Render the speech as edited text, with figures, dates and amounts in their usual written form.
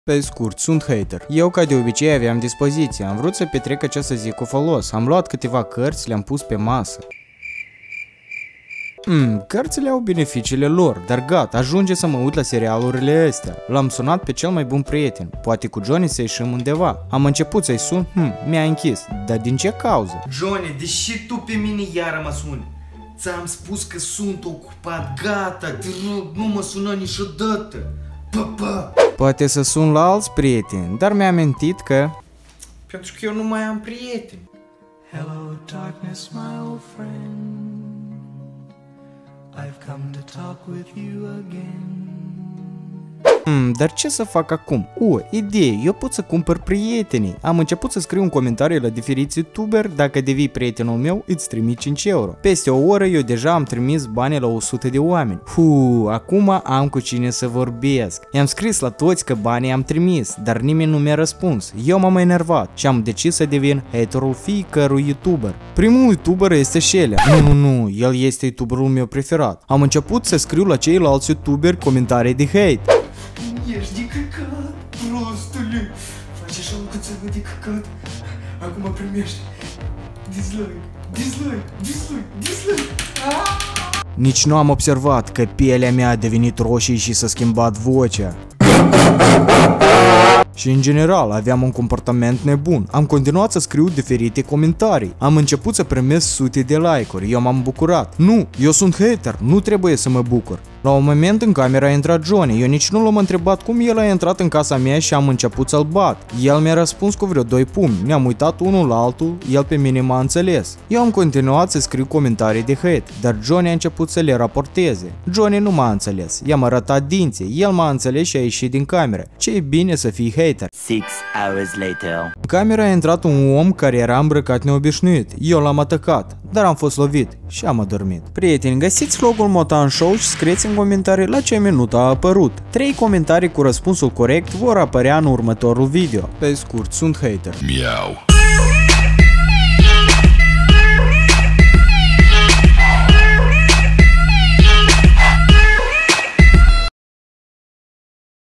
Pe scurt, sunt hater. Eu, ca de obicei, aveam dispoziție. Am vrut să petrec această zi cu folos. Am luat câteva cărți, le-am pus pe masă. Cărțile au beneficiile lor, dar gata, ajunge să mă uit la serialurile astea. L-am sunat pe cel mai bun prieten, poate cu Johnny să ieșim undeva. Am început să-i sun, mi-a închis, dar din ce cauză? Johnny, de ce tu pe mine iară mă suni? Ți-am spus că sunt ocupat, gata, te rog, nu mă sună niciodată. Pa! Poate să sun la alți prieteni, dar mi-a amintit că... Pentru că eu nu mai am prieteni. Hello darkness, my old friend. I've come to talk with you again. Dar ce să fac acum? Idee, eu pot să cumpăr prietenii. Am început să scriu un comentariu la diferiți youtuberi, dacă devii prietenul meu, îți trimit 5 euro. Peste o oră eu deja am trimis bani la 100 de oameni. Acum am cu cine să vorbesc. I-am scris la toți că banii am trimis, dar nimeni nu mi-a răspuns. Eu m-am enervat și am decis să devin haterul fiecărui youtuber. Primul youtuber este Shelea. Nu, el este youtuberul meu preferat. Am început să scriu la ceilalți youtuberi comentarii de hate. Ești de căcat, prostule. Faci așa o cuțăvă de căcat. Acum primești dislike. Nici nu am observat că pielea mea a devenit roșie și s-a schimbat vocea. Și în general aveam un comportament nebun. Am continuat să scriu diferite comentarii. Am început să primesc sute de like-uri. Eu m-am bucurat. Nu, eu sunt hater, nu trebuie să mă bucur. La un moment în camera a intrat Johnny. Eu nici nu l-am întrebat cum el a intrat în casa mea și am început să-l bat. El mi-a răspuns cu vreo 2 pumni. Ne-am uitat unul la altul, el pe mine m-a înțeles. Eu am continuat să scriu comentarii de hate, dar Johnny a început să le raporteze. Johnny nu m-a înțeles. I-am arătat dinții. El m-a înțeles și a ieșit din cameră. Ce e bine să fii hater. 6 hours later. În camera a intrat un om care era îmbrăcat neobișnuit. Eu l-am atacat, dar am fost lovit și am adormit. Prieteni, găsiți vlogul Motan Show și scrieți în comentarii la ce minut a apărut. 3 comentarii cu răspunsul corect vor apărea în următorul video. Pe scurt, sunt hater. Miau.